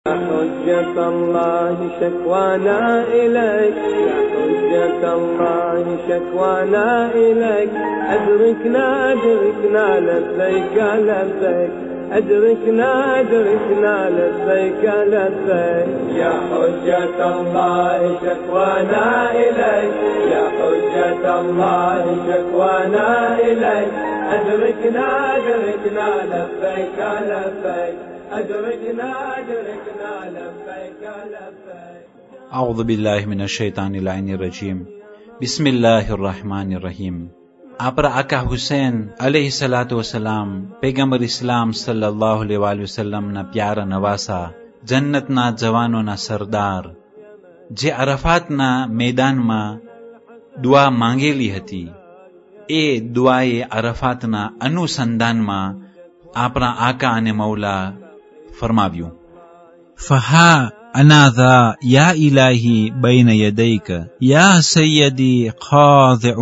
حجة الله شكوانا إليك يا حجة الله شكوانا إليك أدركنا أدركنا لبيك لبيك أدركنا أدركنا لبيك لبيك يا حجة الله شكوانا إليك يا حجة الله شكوانا إليك أدركنا أدركنا لبيك لبيك أدركنا أدركنا لبيك لبيك أعوذ بالله من الشيطان اللعين الرجيم بسم الله الرحمن الرحيم આપણા આકા હુસૈન અલૈહિ સલાતુ વસલામ પૈગંબર ઇસ્લામ સલ્લલ્લાહુ અલૈહિ વસલ્લમના પ્યારા નવાસા જન્નતના જવાનોના સરદાર જે અરફાતના મેદાનમાં દુઆ માંગેલી હતી એ દુઆએ અરફાતના અનુસંધાનમાં આપણા આકા અને મૌલા ફરમાવ્યું فها أنا ذا يا إلهي بين يديك يا سيدي خاضع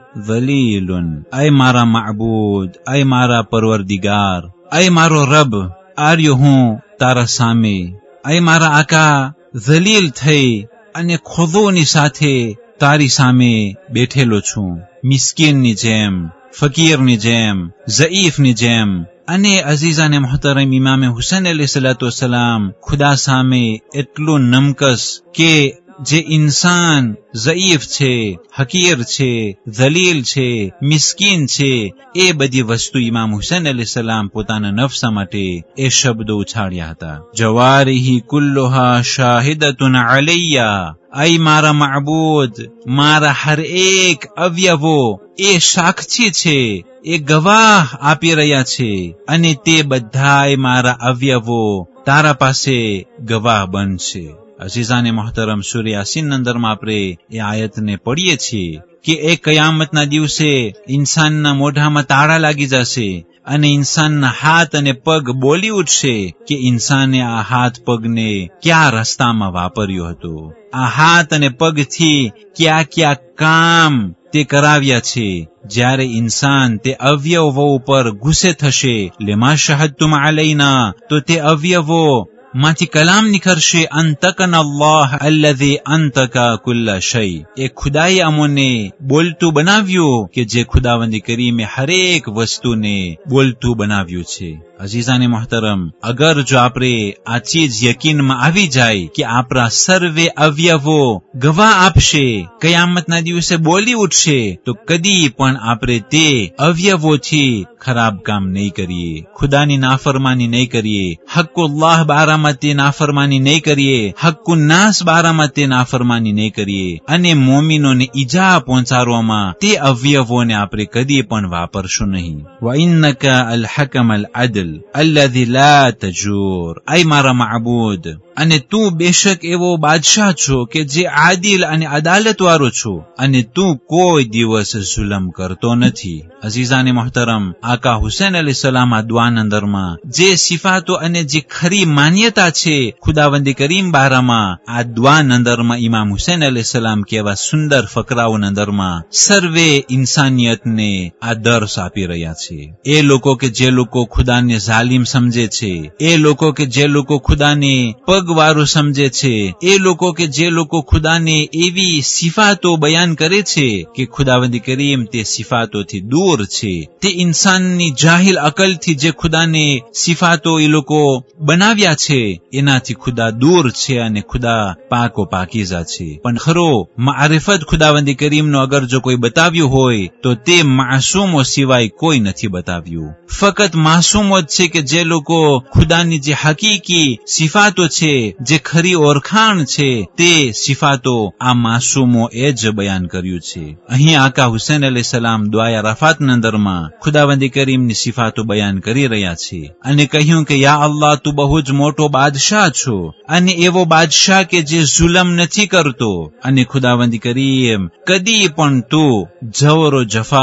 ذليل أي مارا معبود أي مارا پروردگار أي مارو رب آریو ہوں تارا سامے أي مارا آقا ذلیل تھئی અને ખુદોની સાથે તારી સામે બેઠેલો છું મિસ્કીનની જેમ ફકીરની જેમ ઝઈફની જેમ અને અઝીઝાને મુહતરમ ઇમામે હુસૈન અલૈહિ સલાતુ વસલામ ખુદા સામે એટલું નમકસ કે જે ઇન્સાન ઝઈફ છે હકીર છે ઝલીલ છે મિસ્કીન છે એ બધી વસ્તુ ઇમામ હુસૈન અલૈહિ સલામ પોતાના નફ્સ માટે એ શબ્દો ઉછાળ્યા હતા જવારીહી કુલ્લુહા શાહિદતુન અલૈયા અય મારા માબૂદ મારા હર એક અવયવો એ સાક્ષી છે એ ગવાહ આપી રહ્યા છે અને તે બધાય મારા અવયવો તારા પાસે ગવાહ બનશે અઝીઝાને મોહતરમ સૂરા યાસીન અંદરમાં આપણે એ આયતને પઢીએ છીએ કે એ કયામતના દિવસે ઇન્સાનના મોઢામાં તાળા લાગી જશે અને ઇન્સાનના હાથ અને પગ બોલી ઉઠશે કે ઇન્સાને આ હાથ પગને કયા રસ્તામાં વાપર્યો હતો આ હાથ અને પગથી કયા કયા કામ તે કરાવ્યા છે જ્યારે ઇન્સાન તે અવયવો ઉપર ગુસ્સે થશે લેમા શહદતુમ અલૈના તો તે અવયવો માંથી કલામ નીકળશે અંતકન અલ્લાહ અલ્લઝી અંતકા કુલ્લ શય એ ખુદાએ અમોને બોલતું બનાવ્યું કે જે ખુદાવંદી કરીમે હરેક વસ્તુને બોલતું બનાવ્યું છે અઝીઝાને મોહતરમ અગર જો આપણે આ ચીજ યકીનમાં આવી જાય કે આપણા સર્વે અવયવો ગવાહ આપશે કયામતના દિવસે બોલી ઉઠશે તો કદી પણ આપણે તે અવયવોથી ખરાબ કામ નહીં કરીએ ખુદાની નાફરમાની નહીં કરીએ હક્કુલ્લાહ બારામાં તે નાફરમાની નહીં કરીએ હક્કુન્નાસ બારામાં તે નાફરમાની નહીં કરીએ અને મોમિનોને ઈજા પહોંચાડવામાં તે અવયવોને આપણે કદી પણ વાપરશું નહીં વઇન્નકા અલ હકમ અલ અદલ અલ્લઝી લા તજૂર અય મારા માબૂદ અને તું બેશક એવો બાદશાહ છો કે જે આદિલ અને અદાલત વાળો છો અને તું કોઈ દિવસ જુલમ કરતો નથી અઝીઝાને મોહતરમ આકા હુસૈન અલૈહિ સલામ આ દુઆના અંદરમાં જે સિફાતો અને જે ખરી માન્યતા છે ખુદાવંદી કરીમ બારામાં આ દુઆના અંદરમાં ઇમામ હુસૈન અલૈહિ સલામ કેવા સુંદર ફકરાઓના અંદરમાં સર્વે ઇન્સાનિયતને આ દર્શ આપી રહ્યા છે એ લોકો કે જે લોકો ખુદાને ઝાલિમ સમજે છે એ લોકો કે જે લોકો ખુદાને પગવારો સમજે છે એ લોકો કે જે લોકો ખુદાને એવી સિફાતો બયાન કરે છે કે ખુદાવંદી કરીમ તે સિફાતોથી દૂર છે તે ઇન્સાનની જાહિલ અકલથી જે ખુદાને સિફાતો એ લોકો બનાવ્યા છે એનાથી ખુદા દૂર છે અને ખુદા પાકો પાકીઝા છે પણ ખરો મારિફત ખુદાવંદી કરીમનો અગર જો કોઈ બતાવ્યું હોય તો તે માસૂમો સિવાય કોઈ નથી બતાવ્યું ફક્ત માસૂમો જ છે કે જે લોકો ખુદાની જે હકીકી સિફાતો છે જે ખરી ઓળખાણ છે તે સિફાતો આ માસૂમો એ જ બયાન કર્યું છે અહીં આકા હુસૈન અલૈહિ સલામ દુઆએ અરાફાતના અંદરમાં ખુદાવંદી કરીમની સિફાતો બયાન કરી રહ્યા છે અને કહ્યું કે યા અલ્લાહ તું બહુ જ મોટો બાદશાહ છો અને એવો બાદશાહ કે જે જુલમ નથી કરતો અને ખુદાવંદી કરીમ કદી પણ તું જવરો જફા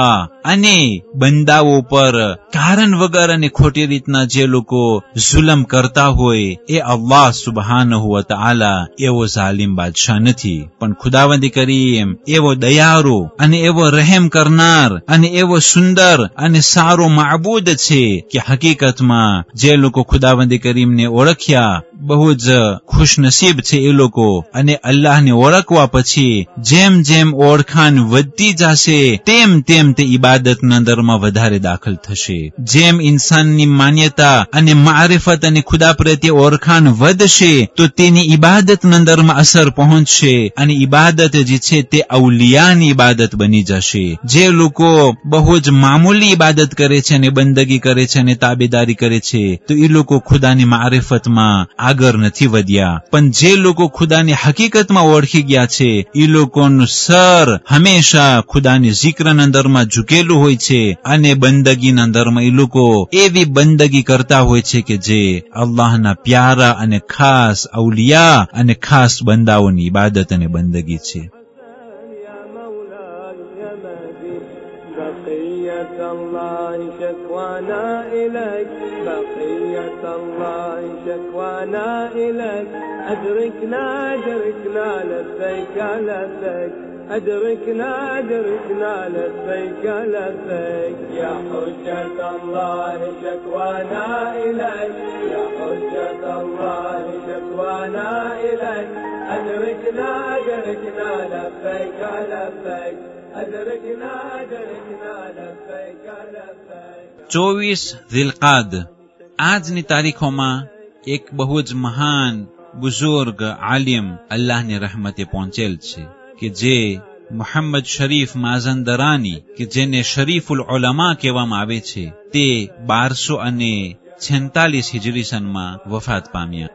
અને બંદાઓ પર કારણ વગર અને ખોટી રીતના જે લોકો જુલમ કરતા હોય એ અલ્લાહ સુબહાનહુ વ તઆલા એવો ઝાલિમ બાદશાહ નથી, પણ ખુદાવંદ કરીમ એવો દયાળુ અને એવો રહેમ કરનાર અને એવો સુંદર અને સારો માબૂદ છે કે હકીકતમાં જે લોકો ખુદાવંદ કરીમને ઓળખ્યા બહુ જ ખુશનસીબ છે એ લોકો. અને અલ્લાહને ઓળખવા પછી જેમ જેમ ઓળખાણ વધતી જશે તેમ તેમ તે ઇબાદતના અંદરમાં વધારે દાખલ થશે. જેમ ઇન્સાનની માન્યતા અને મારિફત અને ખુદા પ્રત્યે ઓળખાણ વધશે તો તેની ઇબાદતના અંદરમાં અસર પહોંચશે અને ઇબાદત જે છે તે અવલિયાની ઇબાદત બની જશે. જે લોકો બહુ જ મામૂલી ઇબાદત કરે છે અને બંદગી કરે છે અને તાબેદારી કરે છે તો એ લોકો ખુદાની મારિફતમાં આગળ નથી વધ્યા. પણ જે લોકો ખુદાની હકીકતમાં ઓળખી ગયા છે એ લોકોનું સર હંમેશા ખુદાની ઝિક્રના અંદરમાં ઝૂકેલું હોય છે અને બંદગીના અંદરમાં એ લોકો એવી બંદગી કરતા હોય છે કે જે અલ્લાહના પ્યારા અને ખાસ અવલિયા અને ખાસ બંદાઓની ઇબાદત અને બંદગી છે. أدركنا أدركنا لبيك لبيك أدركنا أدركنا لبيك لبيك يا حجة الله شكوانا إليك يا حجة الله شكوانا إليك أدركنا أدركنا لبيك لبيك أدركنا أدركنا لبيك لبيك 24 ઝિલકાદ આજની તારીખોમાં એક બહુ જ મહાન બુઝુર્ગ આલિમ અલ્લાહની રહેમતે પહોંચેલ છે કે જે મુહમ્મદ શરીફ માઝંદરાની કે જેને શરીફુલ ઉલમા કહેવામાં આવે છે તે 1246 હિજરી સનમાં વફાત પામ્યા.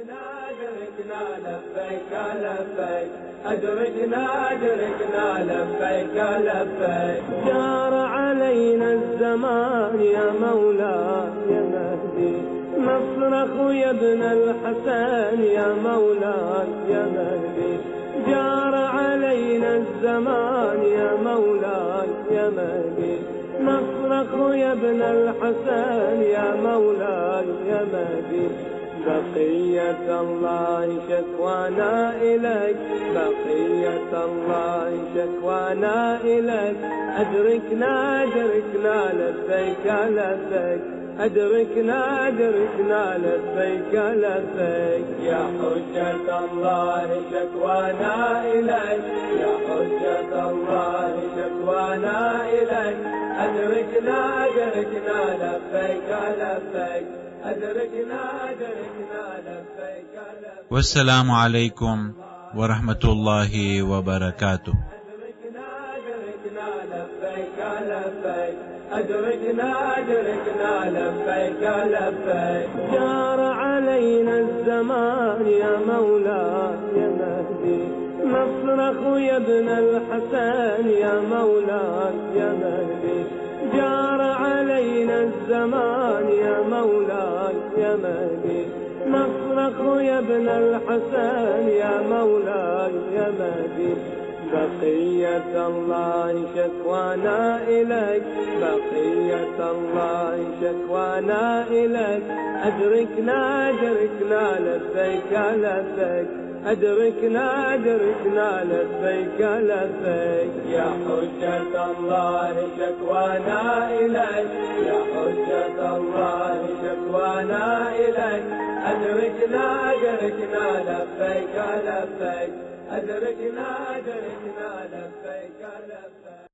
أدركنا أدركنا لبيك لبيك جار علينا الزمان يا مولاي يا مهدي نصرخ يا ابن الحسن يا مولاي يا مهدي جار علينا الزمان يا مولاي يا مهدي نصرخ يا ابن الحسن يا مولاي يا مهدي بقية الله شكوانا إليك بقية الله شكوانا إليك أدركنا أدركنا لبيك لبيك أدركنا أدركنا لبيك لبيك يا حجة الله شكوانا إليك يا حجة الله شكوانا إليك أدركنا أدركنا لبيك لبيك أدركنا أدركنا لبيك لبيك والسلام عليكم ورحمة الله وبركاته. أدركنا أدركنا لبيك لبيك جار علينا الزمان يا مولاي يا مهدي نصرخ يا ابن الحسن يا مولاي يا مهدي جار علينا الزمان يا مولاي يا مهدي نصرخ يا ابن الحسن يا مولاي يا مهدي بقية الله شكوانا إليك بقية الله شكوانا إليك أدركنا أدركنا لبيك لبيك أدركنا أدركنا لبيك لبيك يا حجة الله شكوانا إليك يا حجة الله شكوانا إليك أدركنا أدركنا لبيك لبيك أدركنا أدركنا لبيك لبيك